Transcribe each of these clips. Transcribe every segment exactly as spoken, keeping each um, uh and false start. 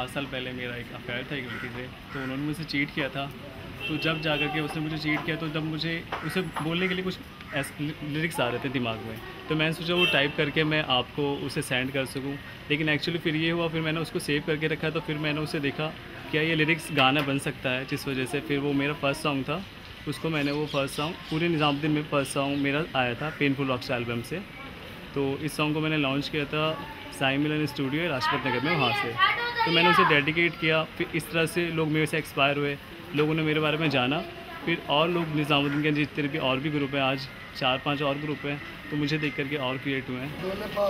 सात साल पहले मेरा एक अफेयर था एक लड़की से, तो उन्होंने मुझसे चीट किया था। तो जब जा कर के उसने मुझे चीट किया तो जब मुझे उसे बोलने के लिए कुछ ऐसे लिरिक्स आ रहे थे दिमाग में, तो मैंने सोचा वो टाइप करके मैं आपको उसे सेंड कर सकूं। लेकिन एक्चुअली फिर ये हुआ, फिर मैंने उसको सेव करके रखा, तो फिर मैंने उसे देखा क्या ये लिरिक्स गाना बन सकता है, जिस वजह से फिर वो मेरा फर्स्ट सॉन्ग था, उसको मैंने वो फर्स्ट सॉन्ग पूरे निज़ामुद्दीन में फर्स्ट सॉन्ग मेरा आया था पेनफुल रॉक्स एल्बम से। तो इस सॉन्ग को मैंने लॉन्च किया था साई मिलन स्टूडियो लाजपत नगर में, वहाँ से। तो मैंने उसे डेडिकेट किया। फिर इस तरह से लोग मेरे से एक्सपायर हुए, लोगों ने मेरे बारे में जाना। फिर और लोग निज़ामुद्दीन के जितने भी और भी ग्रुप हैं, आज चार पांच और ग्रुप हैं, तो मुझे देख करके और क्रिएट हुए हैं।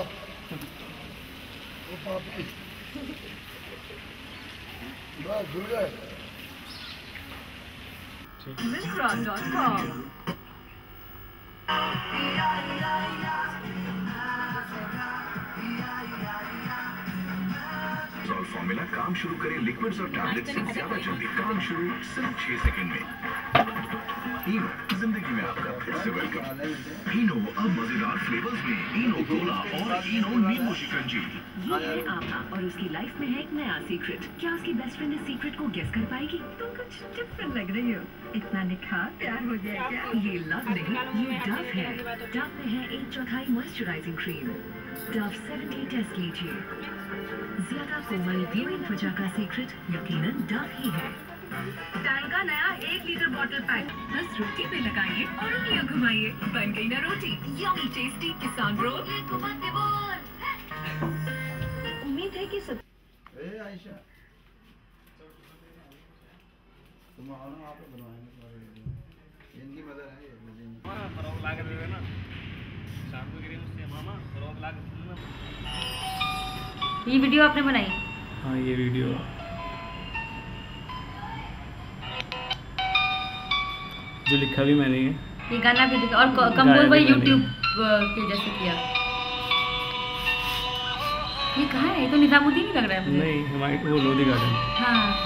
फॉर्मूला काम शुरू करें लिक्विड्स और टैबलेट्स से ज्यादा जल्दी, काम शुरू सिर्फ छह सेकंड में। इनो जिंदगी में आपका फिर से वेलकम। इनो अब मजेदार फ्लेवर्स में, इनो कोला और इनो नींबू शिकंजी। ये है आमा और उसकी लाइफ में है एक नया सीक्रेट। क्या उसकी बेस्ट फ्रेंड इस सीक्रेट को गेस कर पाएगी? तुम कुछ डिफरेंट लग रही हो। इतना निखार प्यार हो गया क्या? ये लव नहीं, ये डव है। डव में है एक चौथाई moisturising cream. Dove seventy test लीजिए। ज्यादा कोमल ग्लोइंग त्वचा का सीक्रेट यकीनन डव ही है। टैंक का नया एक लीटर बॉटल पैक बस रोटी पे लगाइए और उंगलियां घुमाइए, बन गई ना रोटी। यम्मी टेस्टी किसान रोल। उम्मीद है कि सब ए आयशा तुम आओ ना, आप बनवाएंगे। इनकी मदर है ये मदीन हमारा फरोग लाके दे देना शाम को गिरी उससे मामा फरोग लाके देना। ये वीडियो आपने बनाई? हाँ, ये वीडियो जो लिखा भी मैंने है, ये गाना भी लिखा और कंपोज भाई यूट्यूब के जैसे किया। ये कहाँ है? ये तो निजामुद्दीन ही लग रहा है मुझे। नहीं, हमारे वो लोधी गार्डन। हाँ,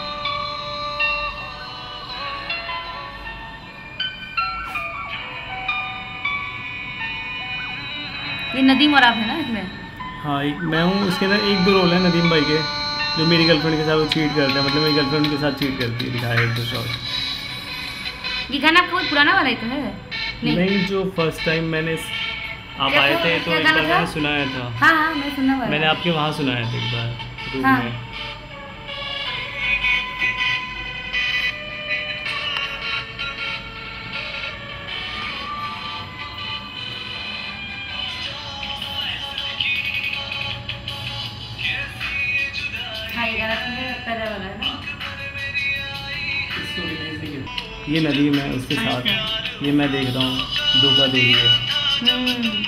ये नदीम और आप है ना इसमें? हाँ, एक मैं हूँ। इसके अंदर एक दो रोल है नदीम भाई के, जो मेरी गर्लफ्रेंड के साथ वो चीट करते हैं, मतलब मेरी गर्लफ्रेंड के साथ चीट करती है, दिखाया एक दो शॉट। ये गाना आपका कोई पुराना वाला ही तो है? नहीं, नहीं, जो फर्स्ट टाइम मैंने आप आए थे तो एक बार मैंने सुनाया था। हाँ हाँ, मैं सुना हुआ है। मैंने आपके वहाँ सुनाया था एक बार रूम हाँ। में। हाँ, ये गाना तुमने पहले वाला है ना? ये नदीम है, उसके साथ ये मैं देख रहा हूँ धोखा दे रही है।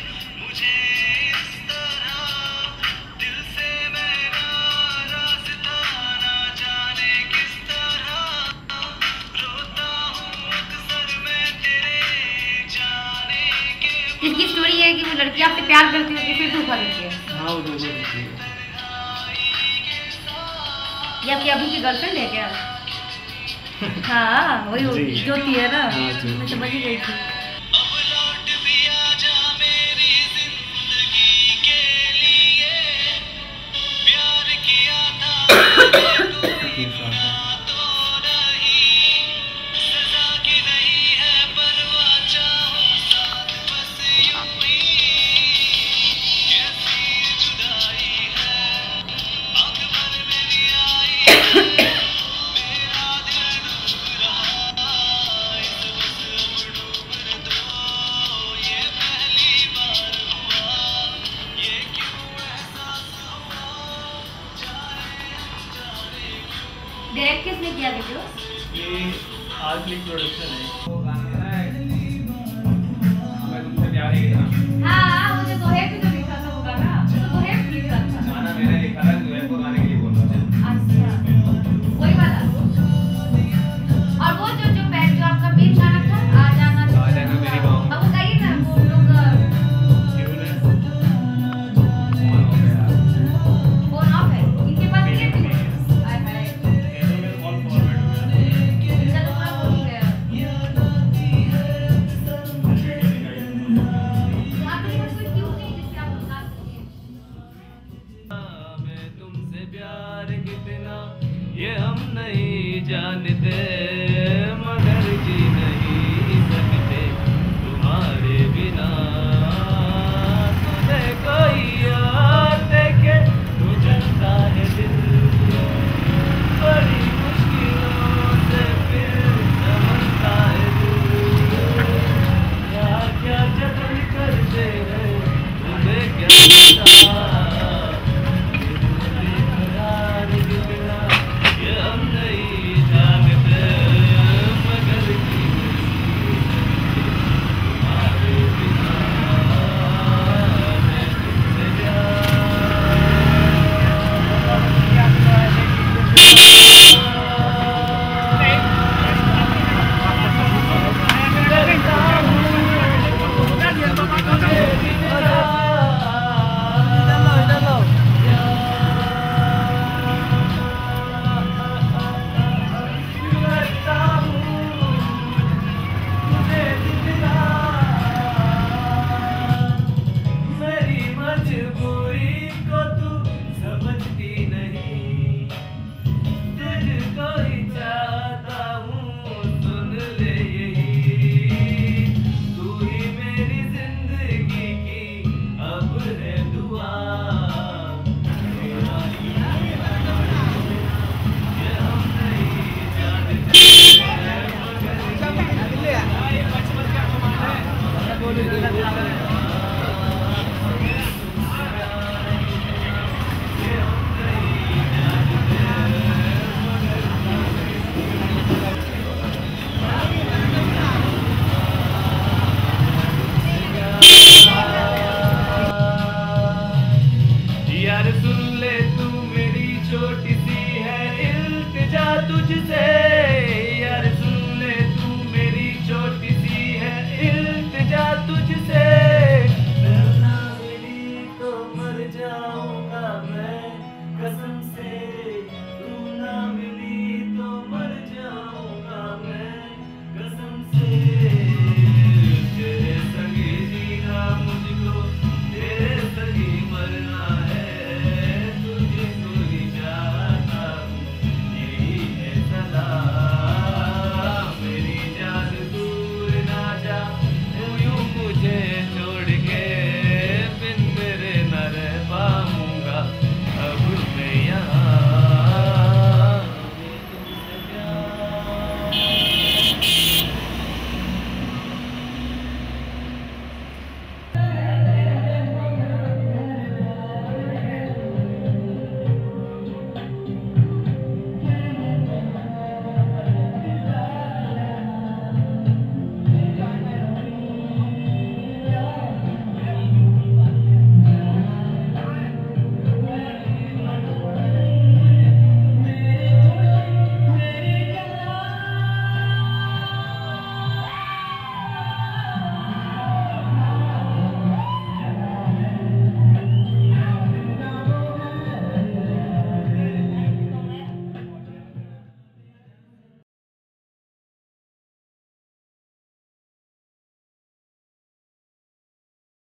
इसकी स्टोरी है कि वो लड़की आपसे प्यार करती होती है, फिर धोखा देती है। हाँ, वो धोखा देती है। ये आपकी अभी की गर्लफ्रेंड है क्या? हाँ, वही ज्योति है ना? हाँ, मैं समझ ही गई थी। डायरेक्ट किसने किया वीडियो? ये आर्ट लिंक प्रोडक्शन है। हाँ, मुझे दोहे भी तो लिखा था वो गाना, तो दोहे भी लिखा था। गाना मैंने लिखा था, दोहे को गाने के लिए बोल रहा था। अच्छा, वही वाला। और वो जो जो बैठ जो आपका मेन गाना था, आ जाना आ जाना मेरी बाहों। अब वो गाइए ना, वो लोग फोन ऑफ है, इनके पास ये भी है। हाय हाय, चलो पूरा बोल गया। है